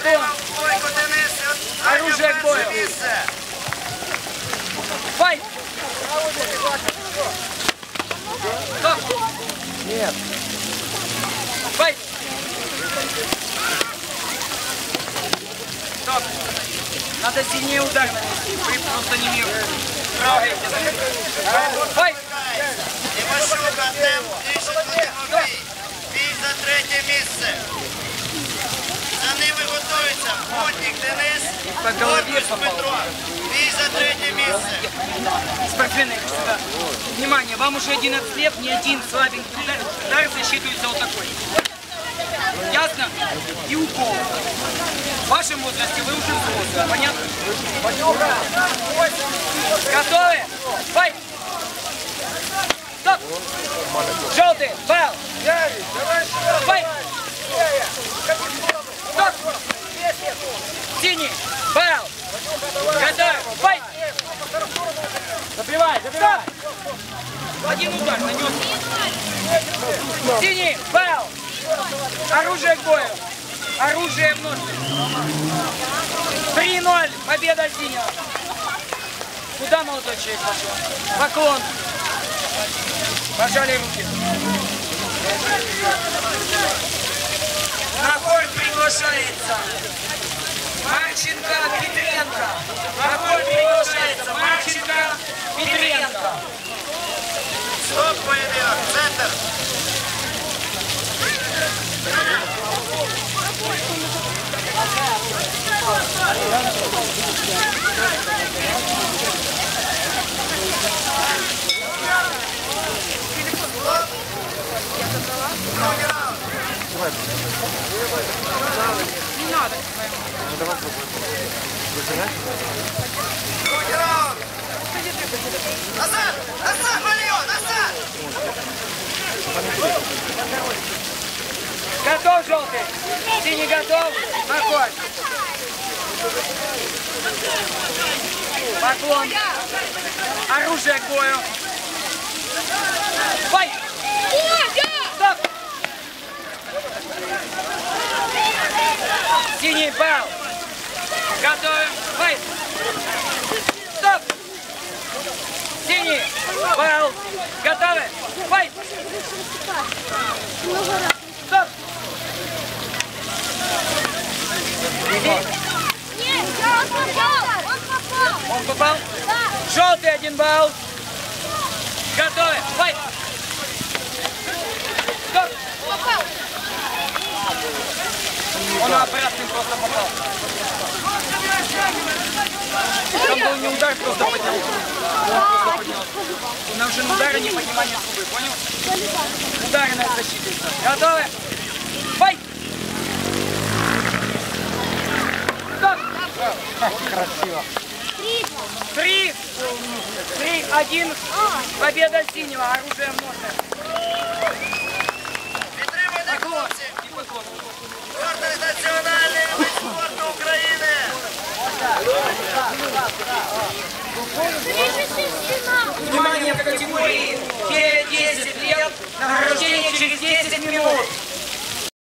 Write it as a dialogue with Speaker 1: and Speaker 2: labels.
Speaker 1: Поклон. Оружие к бою. Файт. Стоп.
Speaker 2: Нет.
Speaker 1: Файт. Стоп. Надо сильнее удар нанести. Вы просто не трогаете. Файт.
Speaker 3: Тимошук, Артем, Тишин, бій за третє місце. За ними готуються Мутник Денис, Корпус Петро. Бій за третє місце.
Speaker 1: Спортсмены, сюда. Внимание, вам уже 11 лет, ни один слабенький удар засчитывается вот такой. Ясно? И укол. В вашем возрасте вы уже взрослые, понятно? Готовы? Файт! Стоп! Желтый, фаул! Файт! Стоп! Синий, фаул! Готовы? Файт!
Speaker 2: Забивай, забивай!
Speaker 1: Один удар нанес. Синий, фаул! Оружие к бою! Оружие в ножны! 3-0! Победа синего! Куда молодой человек пошел? Поклон! Пожали руки! На бой приглашается Марченко, Петренко! На бой приглашается Марченко, Петренко!
Speaker 3: Стоп, поєдинок, центр.
Speaker 1: Не надо!
Speaker 2: Ну давай пробуем.
Speaker 3: Другий раунд. Назад, назад, Валио, назад.
Speaker 1: Готов, желтый? Синий готов? Находь! Поклон! Оружие к бою! Файт! Стоп! Синий бал! Готовим! Файт! Стоп! Синий бал! Готовы! Файт! Стоп! Он попал? Желтый 1 балл. Готовы. Файт. Стоп. Он обратно просто попал. Там был не удар, просто поднял. Он уже на удары не поднимание трубы, понял? Удары на защиту. Готовы. Файт. Стоп.
Speaker 2: Красиво.
Speaker 1: 3-1. Победа синего. Оружие можно.
Speaker 3: Підтримайте хлопців. Гордий національний вид спорту України.
Speaker 1: Внимание в категории 9-10 лет. Награждение через 10 минут.